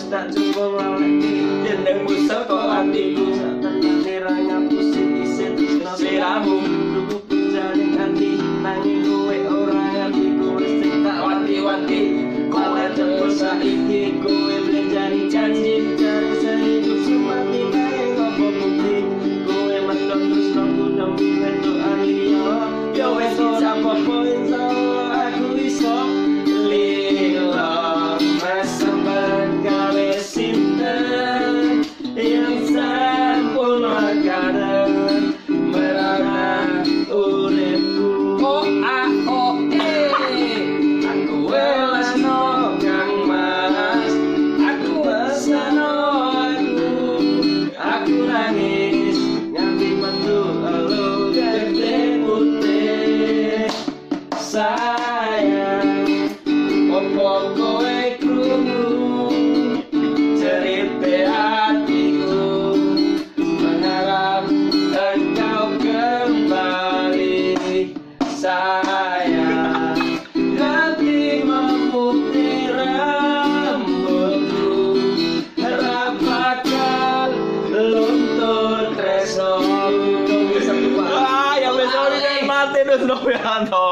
tak cukup lalaki jenengmu saka atiku satemene ra ngapusi isin tresno sliramu lugu jaring ati nanging kowe ora ngerti kowe sing tak wanti-wanti kowe cepet saiki kowe blenjani janji cari sehidup semati nanging opo bukti kowe medhot tresno demi wedokan liya yo wis ora apa-apa insyaallah aku iso lila masamban gawe sinten yang sempurna kadang merana uripku aku welasno kang mas aku besano aku nangis nganti metu alo gede putih sayang opo kowe krungu cerita hatiku mengharap engkau kembali sayang hati memutih rambutku harap bakal luntur tresno yang besok ini mati terus Novianto